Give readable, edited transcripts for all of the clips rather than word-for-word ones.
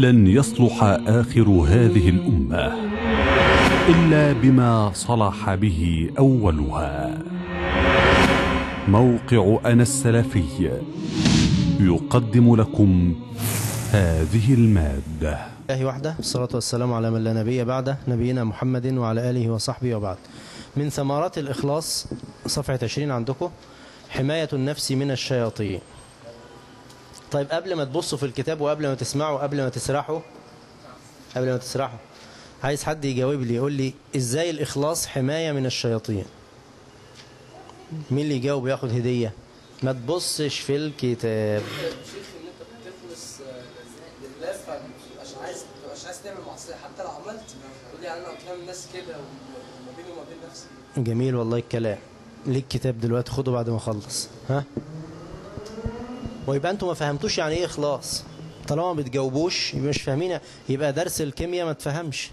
لن يصلح آخر هذه الأمة إلا بما صلح به أولها. موقع أنا السلفي يقدم لكم هذه المادة. الله وحده، والصلاة والسلام على من لا نبي بعده، نبينا محمد وعلى آله وصحبه وبعد. من ثمرات الإخلاص صفحة 20 عندكم، حماية النفس من الشياطين. طيب قبل ما تبصوا في الكتاب وقبل ما تسمعوا قبل ما تسرحوا عايز حد يجاوب لي، يقول لي ازاي الإخلاص حماية من الشياطين؟ مين اللي يجاوب ياخد هدية؟ ما تبصش في الكتاب. شيخ ان انت بتخلص لله، مش عايز تعمل معصيه، حتى لو عملت تقول يعني انا قدام الناس كده وما بيني وما بين نفسي. جميل والله الكلام. ليك كتاب دلوقتي، خده بعد ما اخلص. ها، ويبقى انتوا ما فهمتوش يعني ايه اخلاص. طالما ما بتجاوبوش يبقى مش فاهمين، يبقى درس الكيمياء ما تفهمش.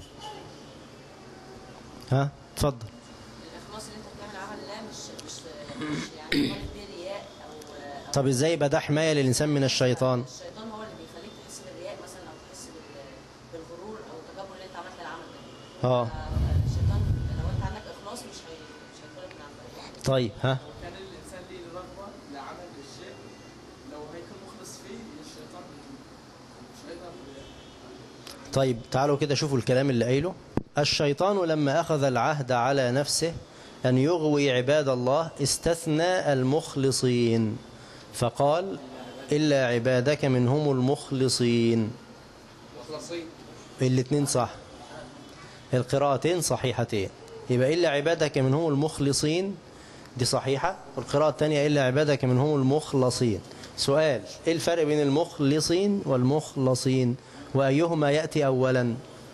ها اتفضل. الاخلاص اللي انت بتعمل عمل لا مش يعني طالب بيه رياء او طب ازاي يبقى ده حمايه للانسان من الشيطان؟ الشيطان هو اللي بيخليك تحس بالرياء مثلا، او تحس بالغرور او التكبر اللي انت عملت العمل ده. الشيطان لو انت عندك اخلاص مش هيطلب من عندك. طيب ها، كان الانسان ليه رغبه لعمل الشيء، لو هيكون مخلص فيه الشيطان مش هيقدر. طيب تعالوا كده شوفوا الكلام اللي قايله. الشيطان لما أخذ العهد على نفسه أن يغوي عباد الله استثنى المخلصين، فقال إلا عبادك منهم المخلصين. الاثنين صح، القراءتين صحيحتين. يبقى إلا عبادك منهم المخلصين دي صحيحة، والقراءة الثانية إلا عبادك منهم المخلصين. سؤال، إيه الفرق بين المخلصين والمخلصين؟ وأيهما يأتي أولا؟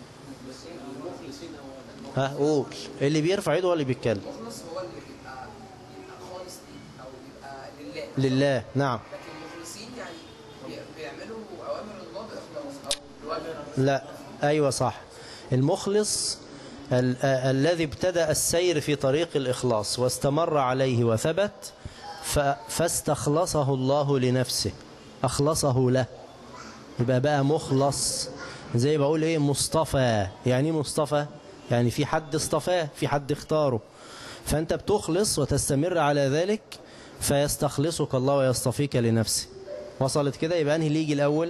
ها قول. اللي بيرفع ايده هو اللي بيتكلم. المخلص هو اللي بيبقى خالص ليه، او بيبقى لله. نعم. لكن المخلصين يعني بيعملوا اوامر الله باخلاص او بوجه. لا ايوه صح. المخلص الذي ابتدأ السير في طريق الإخلاص واستمر عليه وثبت، فاستخلصه الله لنفسه، أخلصه له، يبقى بقى مخلص. زي بقول ايه مصطفى. يعني مصطفى يعني في حد اصطفاه، في حد اختاره، فأنت بتخلص وتستمر على ذلك فيستخلصك الله ويصطفيك لنفسه. وصلت كده؟ يبقى أنهي اللي يجي الأول؟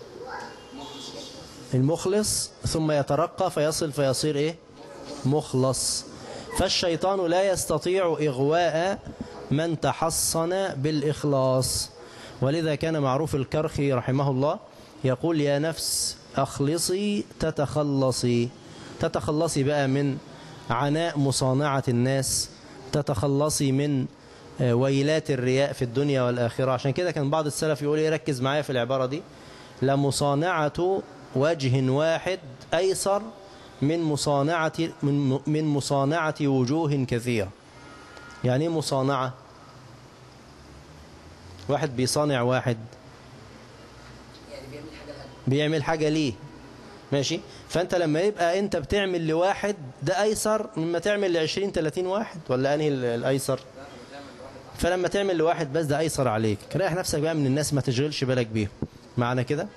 المخلص، ثم يترقى فيصل فيصير إيه؟ مخلص. فالشيطان لا يستطيع إغواء من تحصن بالإخلاص، ولذا كان معروف الكرخي رحمه الله يقول يا نفس أخلصي تتخلصي. تتخلصي بقى من عناء مصانعة الناس، تتخلصي من ويلات الرياء في الدنيا والآخرة. عشان كده كان بعض السلف يقول ايه، ركز معايا في العبارة دي، لمصانعة وجه واحد أيسر من مصانعة وجوه كثيرة. يعني ايه مصانعة؟ واحد بيصانع واحد، يعني بيعمل حاجة ليه، ماشي. فأنت لما يبقى أنت بتعمل لواحد ده أيسر مما تعمل ل20 30 واحد، ولا أنهي الأيسر؟ فلما تعمل لواحد بس ده أيسر عليك. ريح نفسك بقى من الناس، ما تشغلش بالك بيهم. معنى كده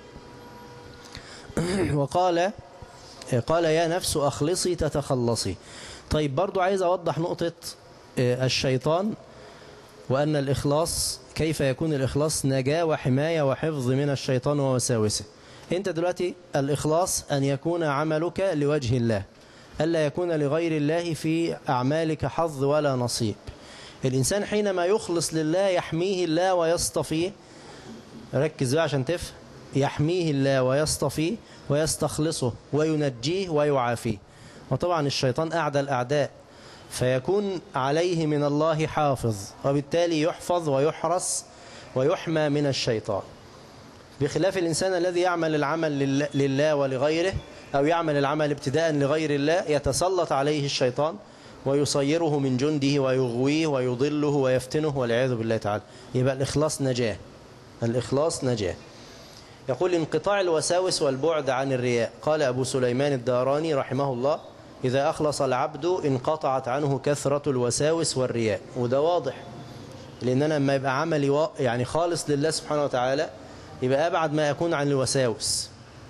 وقال يا نفس أخلصي تتخلصي. طيب برضو عايز أوضح نقطة الشيطان، وأن الإخلاص كيف يكون الإخلاص نجاة وحماية وحفظ من الشيطان ووساوسه. أنت دلوقتي الإخلاص أن يكون عملك لوجه الله، ألا يكون لغير الله في أعمالك حظ ولا نصيب. الإنسان حينما يخلص لله يحميه الله ويصطفيه. ركز بقى عشان تفهم. يحميه الله ويصطفيه ويستخلصه وينجيه ويعافيه. وطبعا الشيطان أعدى الأعداء، فيكون عليه من الله حافظ، وبالتالي يحفظ ويحرس ويحمى من الشيطان. بخلاف الإنسان الذي يعمل العمل لله ولغيره، أو يعمل العمل ابتداء لغير الله، يتسلط عليه الشيطان ويصيره من جنده ويغويه ويضله ويفتنه والعياذ بالله تعالى. يبقى الإخلاص نجاة. الإخلاص نجاة. يقول انقطاع الوساوس والبعد عن الرياء. قال أبو سليمان الداراني رحمه الله إذا أخلص العبد انقطعت عنه كثرة الوساوس والرياء. وده واضح، لأن أنا لما يبقى عملي يعني خالص لله سبحانه وتعالى يبقى أبعد ما يكون عن الوساوس.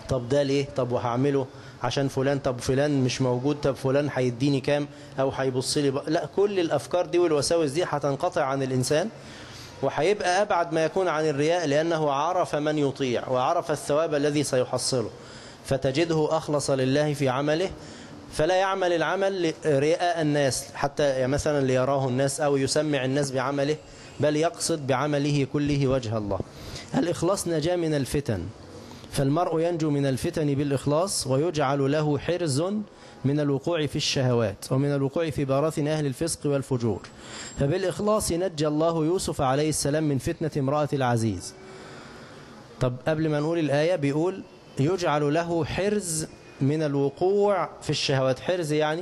طب ده ليه؟ طب وهعمله عشان فلان، طب فلان مش موجود، طب فلان هيديني كام أو هيبص لي لا، كل الأفكار دي والوساوس دي هتنقطع عن الإنسان، وهيبقى أبعد ما يكون عن الرياء، لأنه عرف من يطيع وعرف الثواب الذي سيحصله، فتجده أخلص لله في عمله، فلا يعمل العمل رئاء الناس حتى يعني مثلا ليراه الناس أو يسمع الناس بعمله، بل يقصد بعمله كله وجه الله. الإخلاص نجاة من الفتن، فالمرء ينجو من الفتن بالإخلاص، ويجعل له حرز من الوقوع في الشهوات ومن الوقوع في براثن أهل الفسق والفجور. فبالإخلاص نجى الله يوسف عليه السلام من فتنة امرأة العزيز. طب قبل ما نقول الآية بيقول يجعل له حرز من الوقوع في الشهوات. حرز يعني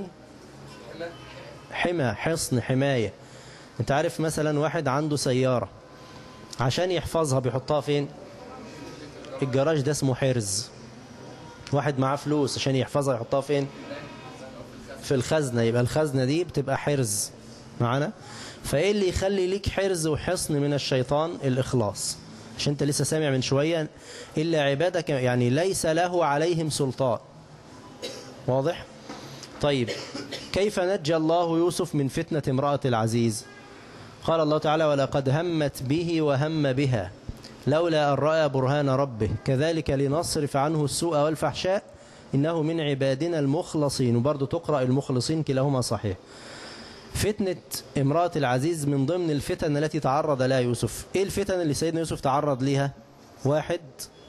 حمى، حصن، حماية. انت عارف مثلا واحد عنده سيارة عشان يحفظها بيحطها فين؟ الجراج، ده اسمه حرز. واحد معاه فلوس عشان يحفظها يحطها فين؟ في الخزنة، يبقى الخزنة دي بتبقى حرز معنا. فايه اللي يخلي ليك حرز وحصن من الشيطان؟ الإخلاص. عشان انت لسه سامع من شوية إلا عبادك يعني ليس له عليهم سلطان. واضح؟ طيب كيف نجى الله يوسف من فتنة امرأة العزيز؟ قال الله تعالى ولقد همت به وهم بها لولا أن رأى برهان ربه كذلك لنصرف عنه السوء والفحشاء إنه من عبادنا المخلصين. وبرضه تقرأ المخلصين كلاهما صحيح. فتنة امرأة العزيز من ضمن الفتن التي تعرض لها يوسف. إيه الفتن اللي سيدنا يوسف تعرض لها؟ واحد،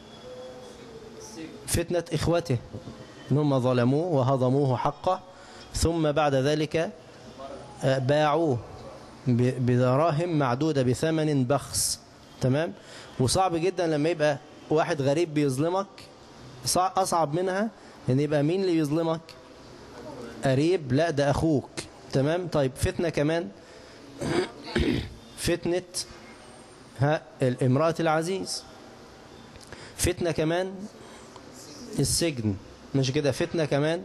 فتنة إخوته إنهم ظلموه وهضموه حقه، ثم بعد ذلك باعوه بدراهم معدودة بثمن بخس. تمام؟ وصعب جدا لما يبقى واحد غريب بيظلمك، أصعب منها ان يبقى مين اللي بيظلمك؟ قريب، لا ده أخوك. تمام؟ طيب فتنة كمان فتنة امرأة العزيز. فتنة كمان السجن، مش كده؟ فتنة كمان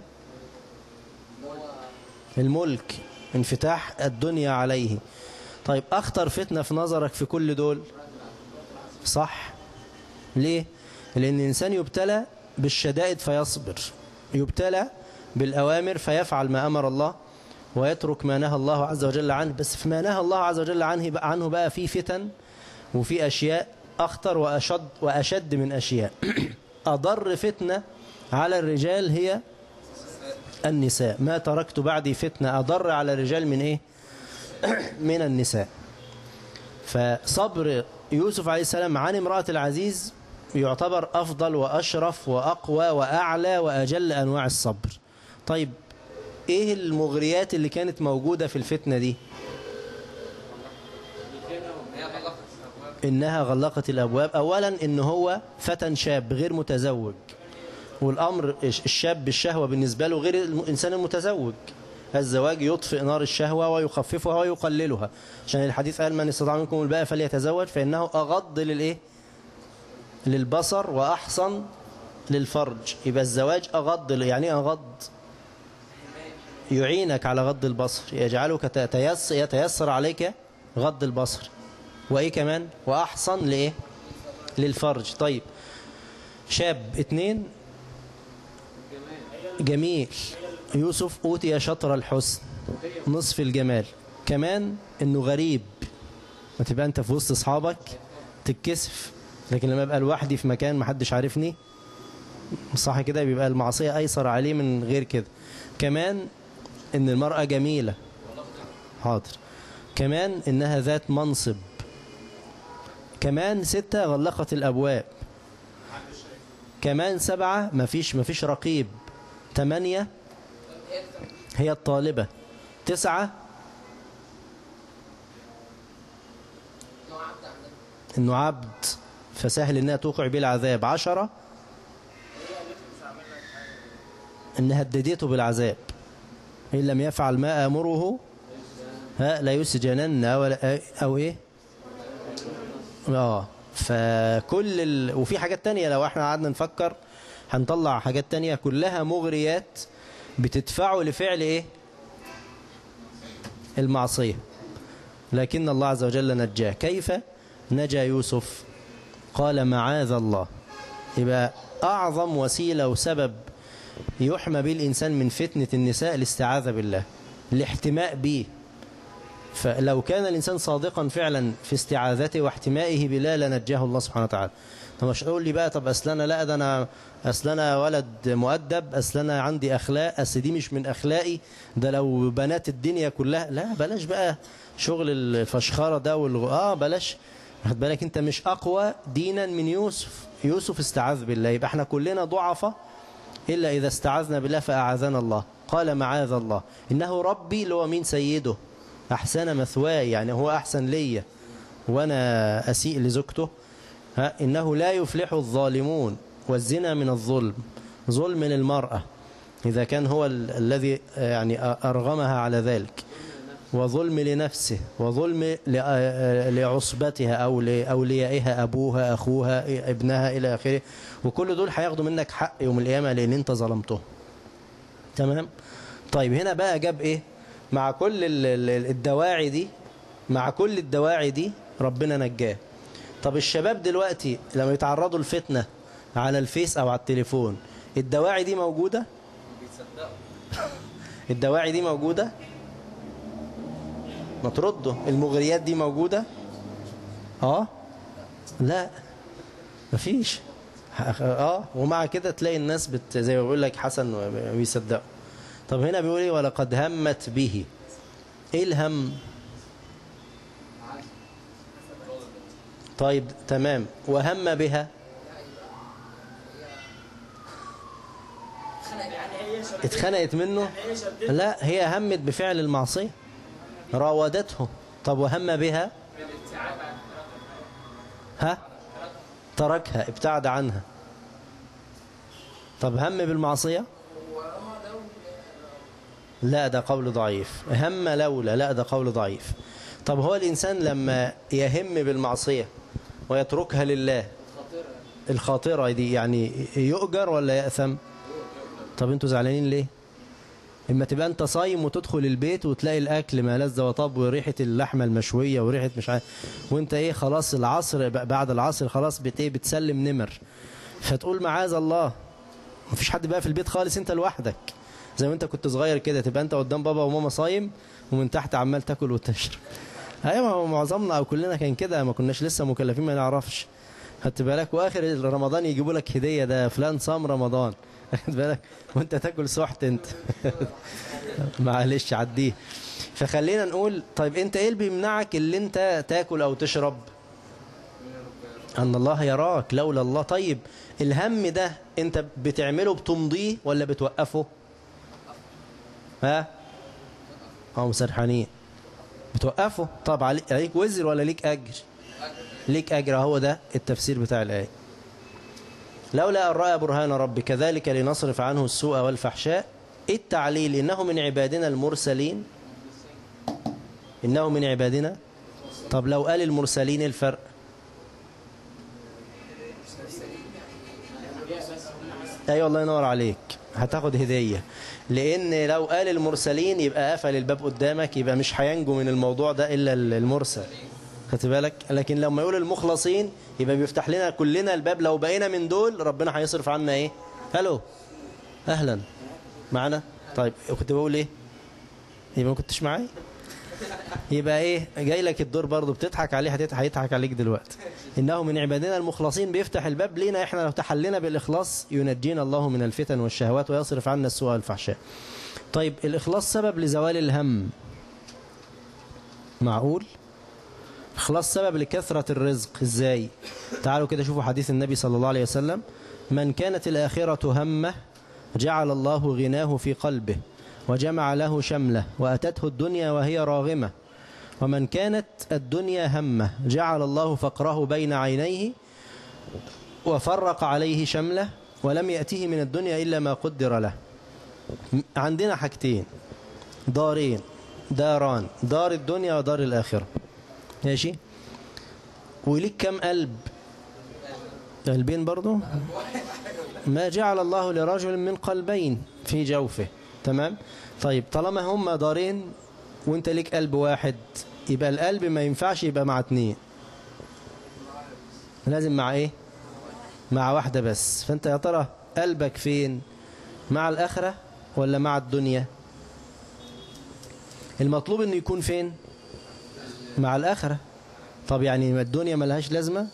الملك، انفتاح الدنيا عليه. طيب أخطر فتنة في نظرك في كل دول؟ صح. ليه؟ لأن الإنسان يبتلى بالشدائد فيصبر، يبتلى بالأوامر فيفعل ما أمر الله ويترك ما نهى الله عز وجل عنه. بس في ما نهى الله عز وجل عنه بقى في فتن وفي أشياء أخطر وأشد من أشياء. أضر فتنة على الرجال هي النساء. ما تركت بعدي فتنة أضر على الرجال من إيه؟ من النساء. فصبر يوسف عليه السلام عن امرأة العزيز يعتبر أفضل وأشرف وأقوى وأعلى وأجل أنواع الصبر. طيب إيه المغريات اللي كانت موجودة في الفتنة دي؟ إنها غلقت الأبواب. أولا إن هو فتى شاب غير متزوج، والأمر الشاب بالشهوة بالنسبة له غير الإنسان المتزوج. الزواج يطفئ نار الشهوة ويخففها ويقللها، عشان الحديث قال من استطاع منكم الباء فليتزوج فإنه أغض للإيه؟ للبصر وأحصن للفرج. يبقى الزواج أغض. يعني أغض؟ يعينك على غض البصر، يجعلك يتيسر عليك غض البصر. وإيه كمان؟ وأحصن لإيه؟ للفرج. طيب شاب. 2 جميل. يوسف أوتي شطر الحسن، نصف الجمال. كمان إنه غريب، ما تبقى أنت في وسط أصحابك تتكسف، لكن لما أبقى لوحدي في مكان محدش عارفني صح كده بيبقى المعصية أيسر عليه من غير كده. كمان إن المرأة جميلة. حاضر. كمان إنها ذات منصب. كمان 6 غلقت الأبواب. كمان 7 مفيش رقيب. 8 هي الطالبة. 9 إنه عبد فسهل إنها توقع بالعذاب. 10 إنها هددته بالعذاب إن لم يفعل ما أمره لا يسجنن أو إيه. فكل وفي حاجات تانية لو احنا قعدنا نفكر هنطلع حاجات تانية كلها مغريات بتدفعه لفعل إيه؟ المعصية. لكن الله عز وجل نجاه. كيف نجا يوسف؟ قال معاذ الله. يبقى أعظم وسيلة وسبب يحمى به الإنسان من فتنة النساء الاستعاذة بالله، الاحتماء به. فلو كان الإنسان صادقا فعلا في استعاذته واحتمائه بالله لنجاه الله سبحانه وتعالى. طب مش تقول لي بقى طب أصلنا لا ده أنا أصلنا ولد مؤدب، أصلنا عندي أخلاق، أصل دي مش من أخلاقي، ده لو بنات الدنيا كلها. لا بلاش بقى شغل الفشخرة ده بلاش. خد بالك أنت مش أقوى دينا من يوسف. يوسف استعاذ بالله، يبقى احنا كلنا ضعفة إلا إذا استعاذنا بالله فأعاذنا الله. قال معاذ الله إنه ربي، اللي هو مين؟ سيده، أحسن مثواي، يعني هو أحسن ليا وأنا أسيء لزوجته. إنه لا يفلح الظالمون، والزنا من الظلم، ظلم للمرأة إذا كان هو الذي يعني أرغمها على ذلك، وظلم لنفسه، وظلم لعصبتها أو لأوليائها، أبوها، أخوها، ابنها، إلى آخره. وكل دول هياخدوا منك حق يوم القيامة لأن أنت ظلمته. تمام؟ طيب هنا بقى جاب إيه؟ مع كل الدواعي دي، مع كل الدواعي دي ربنا نجاه. طب الشباب دلوقتي لما يتعرضوا لفتنة على الفيس أو على التليفون، الدواعي دي موجودة؟ الدواعي دي موجودة؟ ما تردوا. المغريات دي موجودة؟ لا مفيش. ومع كده تلاقي الناس زي ما بيقول لك حسن بيصدقوا. طب هنا بيقول ايه؟ ولقد همت به. ايه الهم؟ طيب تمام. وهم بها؟ اتخنقت منه؟ لا، هي همت بفعل المعصية، راودته. طب وهم بها؟ تركها، ابتعد عنها. طب هم بالمعصية؟ لا، ده قول ضعيف. هم لولا، لا ده قول ضعيف. طب هو الإنسان لما يهم بالمعصية ويتركها لله، الخاطرة دي يعني يؤجر ولا يأثم؟ طب انتوا زعلانين ليه؟ اما تبقى انت صايم وتدخل البيت وتلاقي الاكل ما لذ وطاب وريحه اللحمه المشويه وريحه مش عارف، وانت ايه خلاص العصر بعد العصر خلاص بتسلم نمر، فتقول معاذ الله. مفيش حد بقى في البيت خالص، انت لوحدك زي ما انت كنت صغير كده، تبقى انت قدام بابا وماما صايم ومن تحت عمال تاكل وتشرب. ايوه معظمنا او كلنا كان كده، ما كناش لسه مكلفين ما نعرفش. خدت بالك؟ واخر رمضان يجيبوا لك هديه، ده فلان صام رمضان، خد بالك، وانت تاكل سحت انت. معلش عديه. فخلينا نقول طيب انت ايه اللي بيمنعك اللي انت تاكل او تشرب؟ ان الله يراك، لولا الله. طيب الهم ده انت بتعمله بتمضيه ولا بتوقفه؟ مسرحانين. بتوقفه. طب عليك وزر ولا ليك اجر؟ ليك اجر. هو ده التفسير بتاع الايه. لولا أن رأى برهان ربي كذلك لنصرف عنه السوء والفحشاء. التعليل إنه من عبادنا المرسلين. إنه من عبادنا. طب لو قال المرسلين الفرق؟ أيوة الله ينور عليك، هتاخد هدية. لأن لو قال المرسلين يبقى قفل الباب قدامك، يبقى مش هينجو من الموضوع ده إلا المرسل. خدت بالك؟ لكن لما يقول المخلصين يبقى بيفتح لنا كلنا الباب. لو بقينا من دول ربنا هيصرف عنا ايه؟ هلو اهلا معنا. طيب كنت بقول ايه؟ يبقى ما كنتش معايا. يبقى ايه؟ جاي لك الدور برضه بتضحك عليه، هيضحك عليك دلوقتي. انه من عبادنا المخلصين، بيفتح الباب لينا احنا لو تحلينا بالاخلاص ينجينا الله من الفتن والشهوات ويصرف عنا السوء والفحشاء. طيب الاخلاص سبب لزوال الهم، معقول؟ إخلاص سبب لكثرة الرزق. إزاي؟ تعالوا كده شوفوا حديث النبي صلى الله عليه وسلم: من كانت الآخرة همه جعل الله غناه في قلبه وجمع له شمله وأتته الدنيا وهي راغمة، ومن كانت الدنيا همه جعل الله فقره بين عينيه وفرق عليه شمله ولم يأته من الدنيا إلا ما قدر له. عندنا حاجتين، دارين، داران، دار الدنيا ودار الآخرة. ماشي؟ وليك كم قلب؟ قلبين برضو؟ ما جعل الله لرجل من قلبين في جوفه. تمام؟ طيب طالما هم دارين وانت ليك قلب واحد، يبقى القلب ما ينفعش يبقى مع اتنين، لازم مع ايه؟ مع واحدة بس. فأنت يا ترى قلبك فين؟ مع الآخرة ولا مع الدنيا؟ المطلوب انه يكون فين؟ مع الآخرة. طب يعني الدنيا ملهاش لازمة؟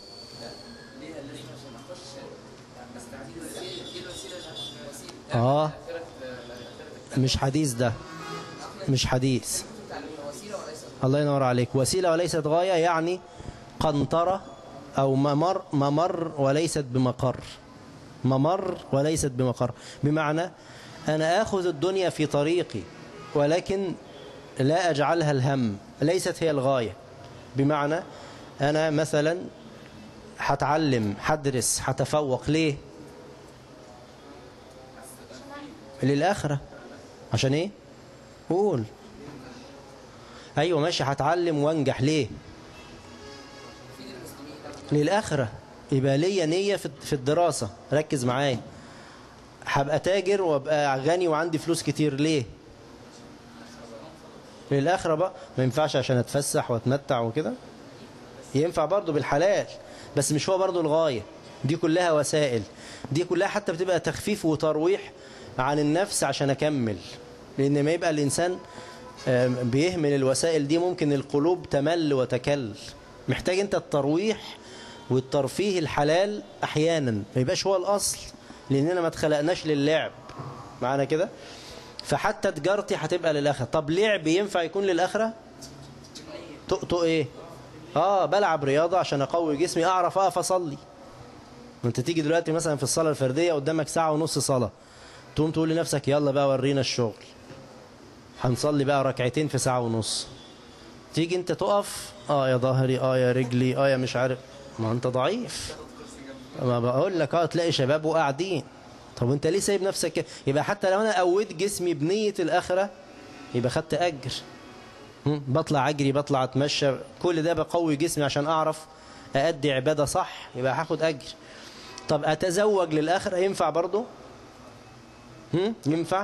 مش حديث ده، مش حديث. الله ينور عليك. وسيلة وليست غاية، يعني قنطرة أو ممر وليست بمقر. ممر وليست بمقر، بمعنى أنا آخذ الدنيا في طريقي ولكن لا أجعلها الهم، ليست هي الغاية. بمعنى أنا مثلا هتعلم، هدرس، هتفوق، ليه؟ للآخرة. عشان إيه؟ قول. أيوة ماشي، هتعلم وانجح، ليه؟ للآخرة. يبقى ليا نية في الدراسة، ركز معايا. هبقى تاجر وابقى غني وعندي فلوس كتير، ليه؟ للآخرة بقى. ما ينفعش عشان اتفسح واتمتع وكده؟ ينفع برضو بالحلال، بس مش هو برضو الغاية. دي كلها وسائل، دي كلها حتى بتبقى تخفيف وترويح عن النفس عشان أكمل. لأن ما يبقى الإنسان بيهمل الوسائل دي ممكن القلوب تمل وتكل. محتاج أنت الترويح والترفيه الحلال أحيانا، ما يبقاش هو الأصل، لأننا ما اتخلقناش للعب معنا كده. فحتى تجارتي هتبقى للآخرة. طب لعب ينفع يكون للآخرة؟ تقطق إيه؟ بلعب رياضة عشان أقوي جسمي، أعرف أقف أصلي. وانت تيجي دلوقتي مثلا في الصلاة الفردية قدامك ساعة ونص صلاة، تقوم تقول لنفسك يلا بقى ورينا الشغل، هنصلي بقى ركعتين في ساعة ونص. تيجي انت تقف، يا ظهري، يا رجلي، يا مش عارف. ما انت ضعيف. ما بقول لك تلاقي شباب وقاعدين. طب انت ليه سايب نفسك؟ يبقى حتى لو انا قويت جسمي بنية الآخرة يبقى خدت أجر. بطلع أجري، بطلع أتمشى، كل ده بقوي جسمي عشان أعرف أأدي عبادة صح، يبقى هاخد أجر. طب أتزوج للآخرة ينفع برضو؟ ينفع؟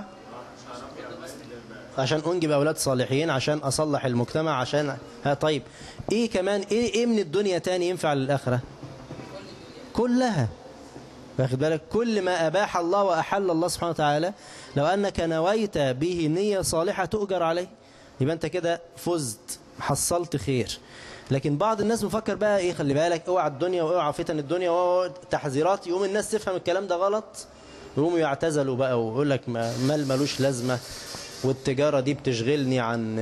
عشان أنجب أولاد صالحين، عشان أصلح المجتمع، عشان طيب إيه كمان؟ إيه من الدنيا تاني ينفع للآخرة؟ كلها. واخد بالك؟ كل ما أباح الله وأحل الله سبحانه وتعالى لو أنك نويت به نية صالحة تؤجر عليه، يبقى أنت كده فزت، حصلت خير. لكن بعض الناس مفكر بقى إيه، خلي بالك، اوعى الدنيا واوعى فتن الدنيا وتحذيرات، يقوم الناس تفهم الكلام ده غلط ويقوموا يعتزلوا بقى ويقول لك مال ملوش لازمة، والتجارة دي بتشغلني عن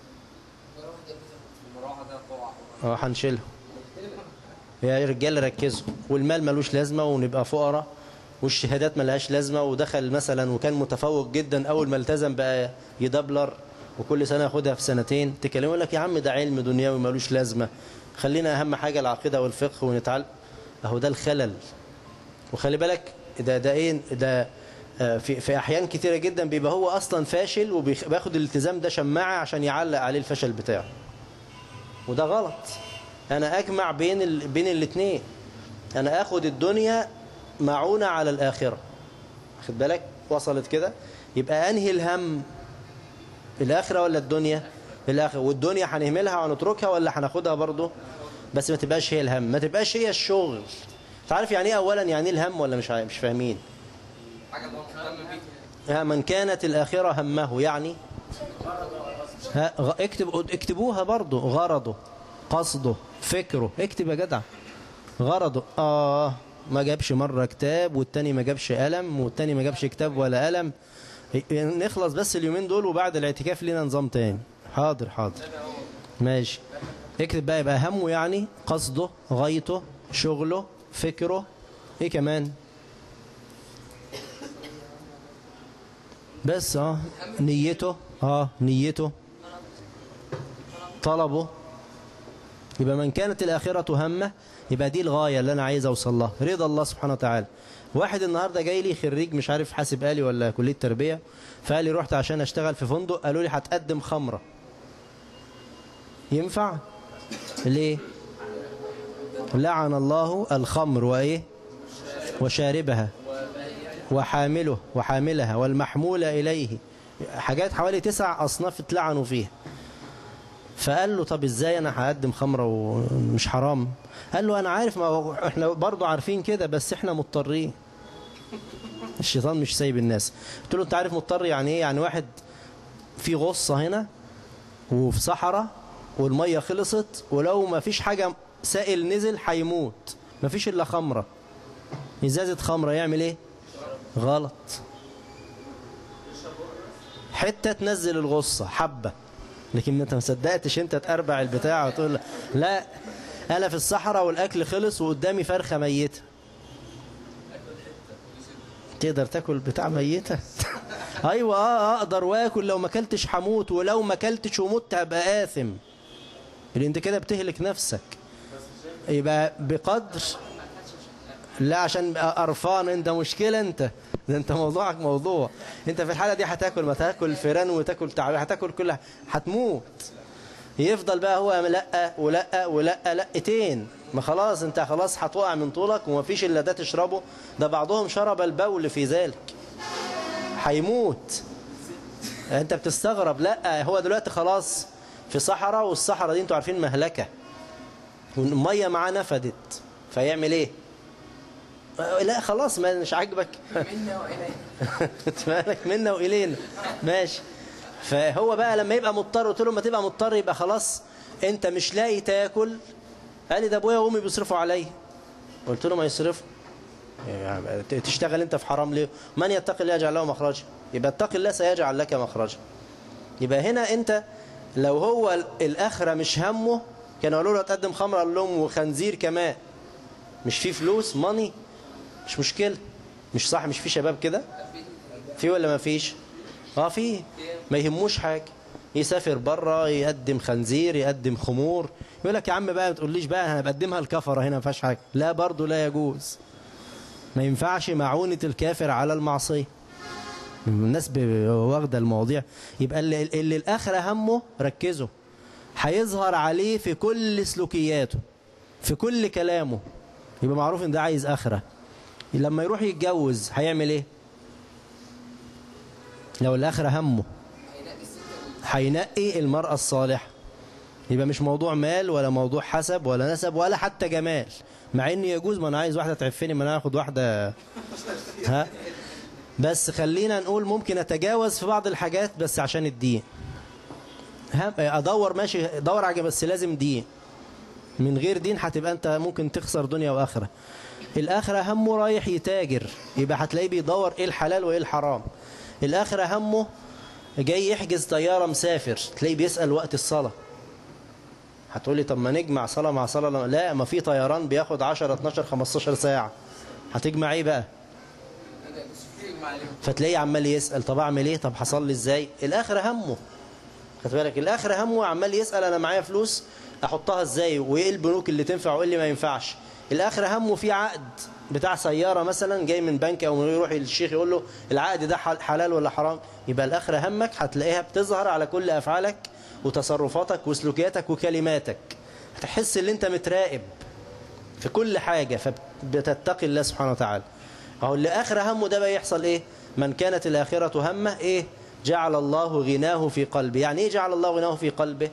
هنشيلها. يا رجال ركزوا، والمال ملوش لازمة ونبقى فقراء، والشهادات ملهاش لازمة، ودخل مثلا وكان متفوق جدا، أول ما التزم بقى يدبلر وكل سنة ياخدها في سنتين. تكلموا لك يا عم ده علم دنيوي ملوش لازمة، خلينا أهم حاجة العقيدة والفقه ونتعلم. أهو ده الخلل. وخلي بالك ده إيه ده؟ في أحيان كتيرة جدا بيبقى هو أصلا فاشل وبياخد الالتزام ده شماعة عشان يعلق عليه الفشل بتاعه، وده غلط. أنا أجمع بين الاثنين. أنا أخد الدنيا معونة على الآخرة. خد بالك؟ وصلت كده؟ يبقى أنهي الهم؟ الآخرة ولا الدنيا؟ الآخرة. والدنيا هنهملها ونتركها ولا هناخدها برضه؟ بس ما تبقاش هي الهم، ما تبقاش هي الشغل. تعرف يعني إيه أولا؟ يعني إيه الهم ولا مش فاهمين؟ من كانت الآخرة همه، يعني اكتبوها برضه. غرضه، قصده، فكره، اكتب يا جدع. غرضه ما جابش مرة كتاب، والتاني ما جابش قلم، والتاني ما جابش كتاب ولا قلم. نخلص بس اليومين دول وبعد الاعتكاف لنا نظام تاني. حاضر ماشي. اكتب بقى، يبقى همه يعني قصده، غايته، شغله، فكره. ايه كمان؟ بس نيته، نيته، طلبه. يبقى من كانت الآخرة همه، يبقى دي الغاية اللي أنا عايز أوصل لها، رضا الله سبحانه وتعالى. واحد النهاردة جاي لي خريج مش عارف حاسب آلي ولا كلية تربية، فقال لي رحت عشان أشتغل في فندق، قالوا لي هتقدم خمرة. ينفع؟ ليه؟ لعن الله الخمر وإيه؟ وشاربها وحاملها والمحمولة إليه. حاجات حوالي 9 أصناف اتلعنوا فيها. فقال له طب ازاي انا هقدم خمره ومش حرام؟ قال له انا عارف، ما هو احنا برضو عارفين كده بس احنا مضطرين. الشيطان مش سايب الناس. قلت له انت عارف مضطر يعني ايه؟ يعني واحد في غصه هنا وفي صحراء والميه خلصت، ولو ما فيش حاجه سائل نزل هيموت، ما فيش الا خمره، ازازه خمره، يعمل ايه؟ غلط. حته تنزل الغصه حبه، لكن انت ما صدقتش انت تقربع البتاع وتقول لا انا في الصحراء والاكل خلص وقدامي فرخه ميته. تقدر تاكل بتاع ميته؟ ايوه اقدر واكل، لو ما اكلتش هموت، ولو ما اكلتش ومت هبقى آثم، اللي انت كده بتهلك نفسك. يبقى بقدر، لا عشان قرفان انت، مشكله انت ده، انت موضوعك موضوع. انت في الحاله دي هتاكل، ما تاكل فيران وتاكل تعبان، هتاكل كلها، هتموت. يفضل بقى هو لا ولا ولا لقتين، ما خلاص انت خلاص هتوقع من طولك ومفيش الا ده تشربه. ده بعضهم شرب البول في ذلك، هيموت. انت بتستغرب، لا هو دلوقتي خلاص في صحراء، والصحراء دي انتوا عارفين مهلكه، والميه معاه نفدت، فيعمل ايه؟ لا خلاص ما مش عاجبك منا والينا مالك منا والينا، ماشي. فهو بقى لما يبقى مضطر، قلت له ما تبقى مضطر يبقى خلاص انت مش لاقي تاكل. قال لي ده ابويا وامي بيصرفوا عليا. قلت له ما يصرفوا، يعني تشتغل انت في حرام ليه؟ من يتقي الله يجعل له مخرجا. يبقى اتق الله سيجعل لك مخرجا. يبقى هنا انت لو هو الاخره مش همه، كانوا قالوا له تقدم خمر، قال لهم وخنزير كمان، مش في فلوس ماني، مش مشكله، مش صح؟ مش في شباب كده في ولا ما فيش؟ في، ما يهموش حاجه، يسافر بره يقدم خنزير، يقدم خمور، يقول لك يا عم بقى ما تقوليش بقى انا بقدمها الكفره هنا ما فيهاش حاجه. لا برضه لا يجوز، ما ينفعش معونه الكافر على المعصيه. الناس واخده المواضيع. يبقى اللي الاخره همه ركزوا، هيظهر عليه في كل سلوكياته، في كل كلامه، يبقى معروف ان ده عايز اخره. لما يروح يتجوز هيعمل ايه؟ لو الاخره همه هينقي المرأة الصالحة. يبقى مش موضوع مال ولا موضوع حسب ولا نسب ولا حتى جمال، مع ان يجوز، ما انا عايز واحدة تعفني، ما انا هاخد واحدة بس خلينا نقول ممكن اتجاوز في بعض الحاجات بس عشان الدين. ادور ماشي، دور على بس لازم دين. من غير دين هتبقى انت ممكن تخسر دنيا واخره. الاخره همه رايح يتاجر، يبقى هتلاقيه بيدور ايه الحلال وايه الحرام. الاخره همه جاي يحجز طياره مسافر، تلاقيه بيسأل وقت الصلاه. هتقولي طب ما نجمع صلاه مع صلاه، لا ما في طيران بياخد 10 12 15 ساعه، هتجمع ايه بقى؟ فتلاقيه عمال يسأل طب اعمل ايه، طب هصلي ازاي. الاخره همه، خد بالك، الاخره همه عمال يسأل انا معايا فلوس احطها ازاي، وايه البنوك اللي تنفع وايه اللي ما ينفعش. الاخره همه في عقد بتاع سياره مثلا جاي من بنك، او يروح للشيخ يقول له العقد ده حلال ولا حرام. يبقى الاخره همك هتلاقيها بتظهر على كل افعالك وتصرفاتك وسلوكياتك وكلماتك. هتحس ان انت متراقب في كل حاجه، فبتتقي الله سبحانه وتعالى. اهو اللي اخره همه ده بقى يحصل ايه؟ من كانت الاخره همه ايه؟ جعل الله غناه في قلبه. يعني ايه جعل الله غناه في قلبه؟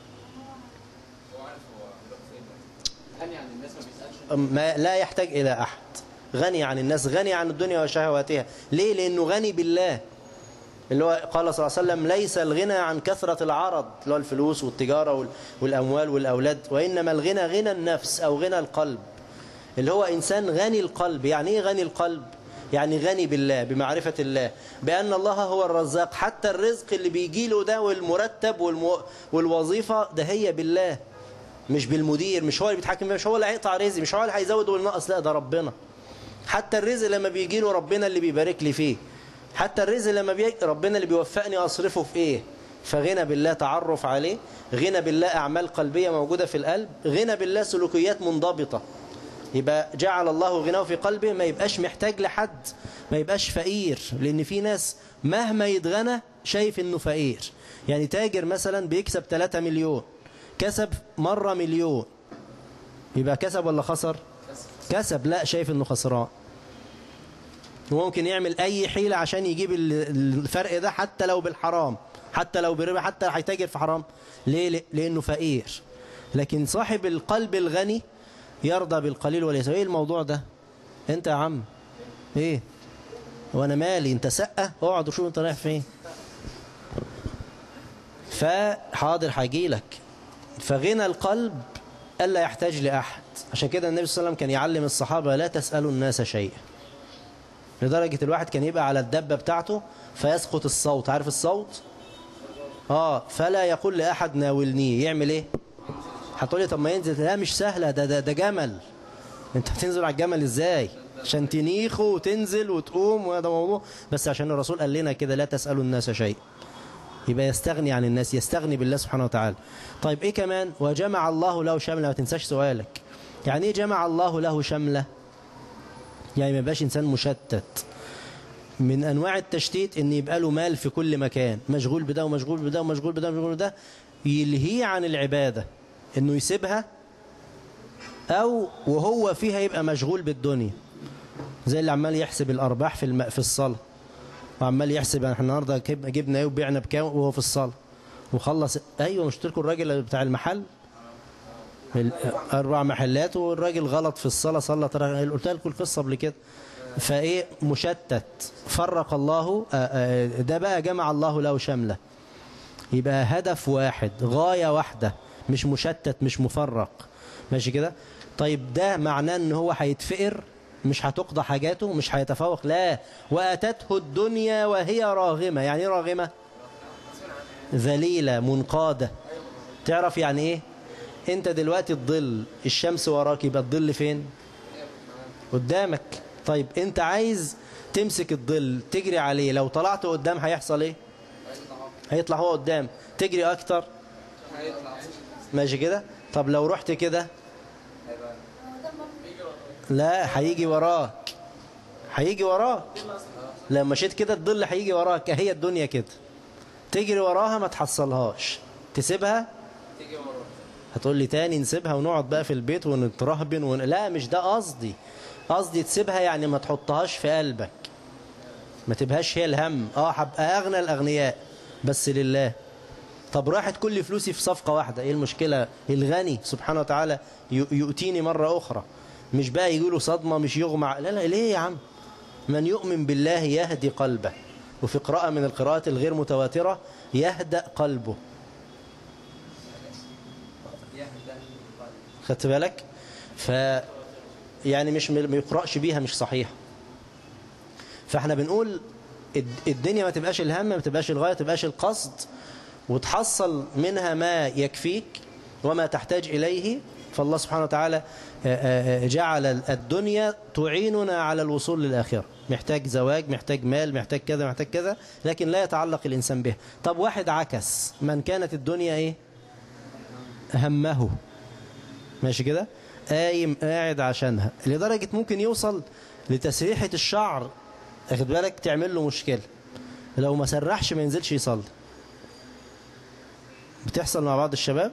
ما لا يحتاج إلى أحد، غني عن الناس، غني عن الدنيا وشهواتها. ليه؟ لأنه غني بالله. اللي هو قال صلى الله عليه وسلم ليس الغنى عن كثرة العرض، اللي هو الفلوس والتجارة والأموال والأولاد، وإنما الغنى غنى النفس أو غنى القلب، اللي هو إنسان غني القلب. يعني إيه غني القلب؟ يعني غني بالله، بمعرفة الله، بأن الله هو الرزاق. حتى الرزق اللي بيجي له ده والمرتب والوظيفة ده هي بالله، مش بالمدير، مش هو اللي بيتحكم فيه، مش هو اللي هيقطع رزقي، مش هو اللي هيزود وينقص، لا ده ربنا. حتى الرزق لما بيجي له ربنا اللي بيبارك لي فيه، حتى الرزق لما بيجي ربنا اللي بيوفقني أصرفه في إيه. فغنى بالله تعرف عليه، غنى بالله أعمال قلبية موجودة في القلب، غنى بالله سلوكيات منضبطة. يبقى جعل الله غناه في قلبه، ما يبقاش محتاج لحد، ما يبقاش فقير. لأن في ناس مهما يتغنى شايف إنه فقير. يعني تاجر مثلا بيكسب 3 مليون، كسب مرة مليون، يبقى كسب ولا خسر؟ كسب. لا، شايف انه خسران، وممكن يعمل اي حيلة عشان يجيب الفرق ده حتى لو بالحرام، حتى لو بربا، حتى هيتاجر في حرام. ليه؟ لأنه فقير. لكن صاحب القلب الغني يرضى بالقليل واليسير. ايه الموضوع ده؟ انت يا عم ايه وانا مالي؟ انت سقه، اقعد وشوف انت رايح فين. فحاضر هيجيلك. فغنى القلب الا يحتاج لاحد. عشان كده النبي صلى الله عليه وسلم كان يعلم الصحابه لا تسالوا الناس شيئا، لدرجه الواحد كان يبقى على الدبه بتاعته فيسقط الصوت. عارف الصوت؟ فلا يقول لاحد ناولني. يعمل ايه؟ هتقولي طب ما ينزل. لا مش سهله، ده جمل. انت هتنزل على الجمل ازاي؟ عشان تنيخه وتنزل وتقوم، وهذا موضوع. بس عشان الرسول قال لنا كده لا تسالوا الناس شيئا، يبقى يستغني عن الناس، يستغني بالله سبحانه وتعالى. طيب ايه كمان؟ وجمع الله له شمله. ما تنساش سؤالك، يعني ايه جمع الله له شمله؟ يعني ما يبقاش انسان مشتت. من انواع التشتيت ان يبقى له مال في كل مكان، مشغول بده ومشغول بده ومشغول بده ومشغول بده، يلهيه عن العباده، انه يسيبها، او وهو فيها يبقى مشغول بالدنيا، زي اللي عمال يحسب الارباح في الصلاه، وعمال يحسب احنا النهارده جبنا ايه وبيعنا بكام وهو في الصلاه، وخلص. ايوه مش تركوا الراجل بتاع المحل 4 محلات والراجل غلط في الصلاه، صلى. قلت لكم القصه قبل كده. فايه؟ مشتت. فرق الله. ده بقى جمع الله له شمله، يبقى هدف واحد، غايه واحده، مش مشتت، مش مفرق. ماشي كده؟ طيب ده معناه ان هو هيتفقر، مش هتقضى حاجاته، مش هيتفوق. لا، واتته الدنيا وهي راغمه. يعني ايه راغمه؟ ذليله، منقاده. تعرف يعني ايه؟ انت دلوقتي الظل، الشمس وراك، يبقى الظل فين؟ قدامك. طيب انت عايز تمسك الظل تجري عليه، لو طلعت قدام هيحصل ايه؟ هيطلع هو قدام. تجري اكتر، ماشي كده؟ طب لو رحت كده، لا هيجي وراك، هيجي وراك. لو مشيت كده الظل هيجي وراك. هي الدنيا كده، تجري وراها ما تحصلهاش، تسيبها تيجي وراك. هتقول لي تاني نسيبها ونقعد بقى في البيت ونترهبن لا مش ده قصدي. قصدي تسيبها يعني ما تحطهاش في قلبك، ما تبهاش هي الهم. هبقى اغنى الاغنياء بس لله. طب راحت كل فلوسي في صفقة واحدة، ايه المشكلة؟ الغني سبحانه وتعالى يؤتيني مرة أخرى. مش بقى يقولوا صدمة، مش يغمع. لا ليه يا عم؟ من يؤمن بالله يهدي قلبه. وفي قراءة من القراءات الغير متواترة يهدأ قلبه. خدت بالك؟ يعني مش ما يقرأش بيها، مش صحيح. فاحنا بنقول الدنيا ما تبقاش الهم، ما تبقاش الغاية، ما تبقاش القصد، وتحصل منها ما يكفيك وما تحتاج إليه. فالله سبحانه وتعالى جعل الدنيا تعيننا على الوصول للآخرة. محتاج زواج، محتاج مال، محتاج كذا، محتاج كذا، لكن لا يتعلق الإنسان بها. طب واحد عكس، من كانت الدنيا إيه؟ همه. ماشي كده؟ قايم قاعد عشانها، لدرجة ممكن يوصل لتسريحة الشعر. اخد بالك؟ تعمل له مشكلة. لو ما سرحش ما ينزلش يصلي. بتحصل مع بعض الشباب.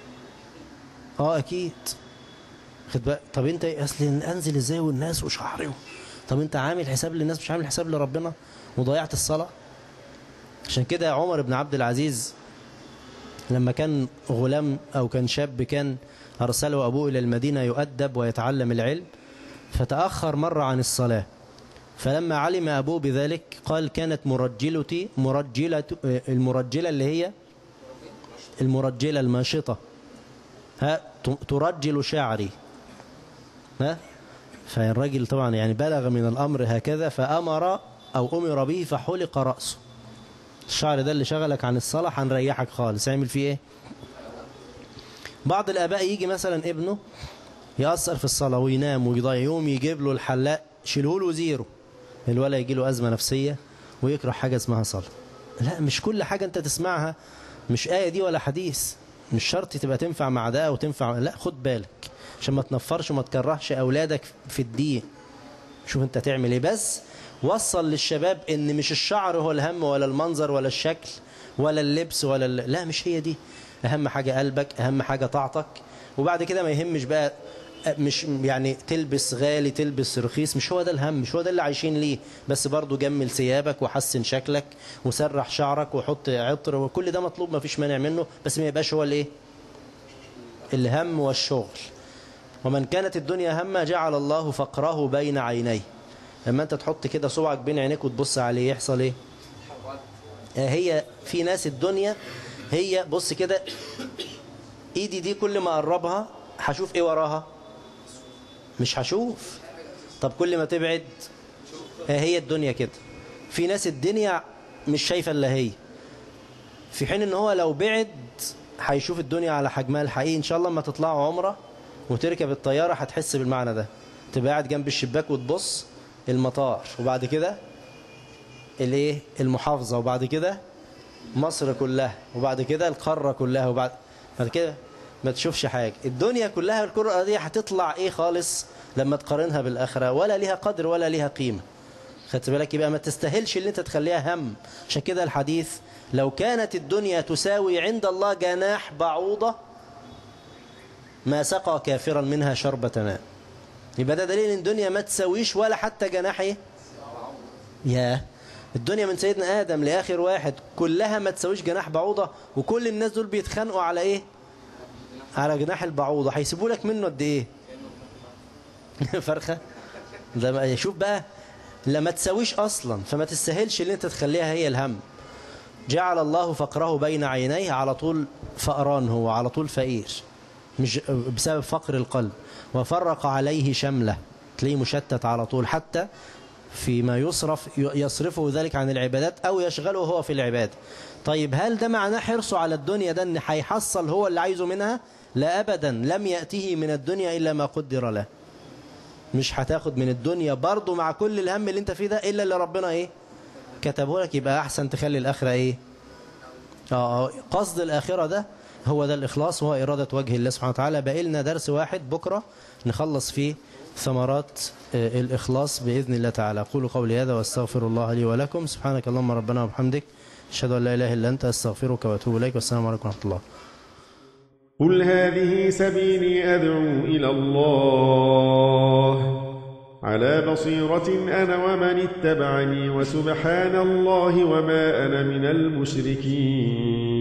اكيد. خد بالك. طب انت اصل انزل ازاي والناس وشعري؟ طب انت عامل حساب للناس مش عامل حساب لربنا وضيعت الصلاة. عشان كده عمر بن عبد العزيز لما كان غلام او كان شاب، كان ارسله ابوه الى المدينة يؤدب ويتعلم العلم، فتأخر مرة عن الصلاة. فلما علم ابوه بذلك قال كانت المرجلة اللي هي المرجلة الماشطة، ترجل شعري. فالرجل طبعا يعني بلغ من الأمر هكذا، فأمر أو أمر به فحلق رأسه. الشعر ده اللي شغلك عن الصلاة هنريحك خالص، اعمل فيه ايه؟ بعض الآباء يجي مثلا ابنه يأثر في الصلاة وينام ويضيع، يوم يجيب له الحلاق شيله له زيرو، الولا يجي له أزمة نفسية ويكره حاجة اسمها صلاة. لا، مش كل حاجة انت تسمعها، مش آية دي ولا حديث، مش شرط تبقى تنفع مع ده وتنفع. لا، خد بالك عشان ما تنفرش وما تكرهش أولادك في الدين. شوف انت تعمل ايه. بس وصل للشباب ان مش الشعر هو الهم، ولا المنظر، ولا الشكل، ولا اللبس، ولا لا، مش هي دي. اهم حاجة قلبك، اهم حاجة طاعتك. وبعد كده ما يهمش بقى مش يعني تلبس غالي تلبس رخيص، مش هو ده الهم، مش هو ده اللي عايشين ليه. بس برضو جمل ثيابك وحسن شكلك وسرح شعرك وحط عطر، وكل ده مطلوب ما فيش مانع منه، بس ما يبقاش هو الايه الهم والشغل. ومن كانت الدنيا همه جعل الله فقره بين عينيه. لما انت تحط كده صبعك بين عينيك وتبص عليه يحصل ايه؟ هي في ناس الدنيا هي بص كده، ايدي دي كل ما اقربها هشوف ايه وراها؟ مش هشوف. طب كل ما تبعد، هي الدنيا كده. في ناس الدنيا مش شايفه الا هي، في حين ان هو لو بعد هيشوف الدنيا على حجمها الحقيقي. ان شاء الله لما تطلعوا عمره وتركب الطياره هتحس بالمعنى ده. تبقى قاعد جنب الشباك وتبص المطار، وبعد كده الايه المحافظه، وبعد كده مصر كلها، وبعد كده القاره كلها، وبعد كده ما تشوفش حاجه. الدنيا كلها الكره الارضيه هتطلع ايه خالص لما تقارنها بالاخره؟ ولا ليها قدر ولا ليها قيمه. خدت بالك؟ يبقى ما تستاهلش اللي انت تخليها هم. عشان كده الحديث لو كانت الدنيا تساوي عند الله جناح بعوضه ما سقى كافرا منها شربة ماء. يبقى ده دليل ان الدنيا ما تساويش ولا حتى جناح ايه؟ ياه، الدنيا من سيدنا آدم لآخر واحد كلها ما تساويش جناح بعوضة، وكل الناس دول بيتخانقوا على ايه؟ على جناح البعوضة. هيسيبوا لك منه قد ايه؟ فرخة. ده شوف بقى، لا ما تساويش اصلا، فما تستاهلش اللي انت تخليها هي الهم. جعل الله فقره بين عينيه، على طول فقران، هو على طول فقير، مش بسبب فقر القلب. وفرق عليه شمله، تلاقيه مشتت على طول، حتى فيما يصرفه ذلك عن العبادات أو يشغله هو في العبادة. طيب هل ده معناه حرصه على الدنيا ده ان هيحصل هو اللي عايزه منها؟ لا أبدا، لم يأته من الدنيا إلا ما قدر له. مش هتاخد من الدنيا برضو مع كل الهم اللي انت فيه ده إلا اللي ربنا ايه كتبه لك. يبقى أحسن تخلي الآخرة ايه قصد الآخرة ده هو ده الإخلاص، وهو إرادة وجه الله سبحانه وتعالى. بقى لنا درس واحد بكرة نخلص فيه ثمرات الإخلاص بإذن الله تعالى. أقول قولي هذا واستغفر الله لي ولكم. سبحانك اللهم ربنا وبحمدك، أشهد أن لا إله إلا أنت، أستغفرك وأتوب إليك، والسلام عليكم ورحمة الله. قل هذه سبيلي أدعو إلى الله على بصيرة أنا ومن اتبعني، وسبحان الله وما أنا من المشركين.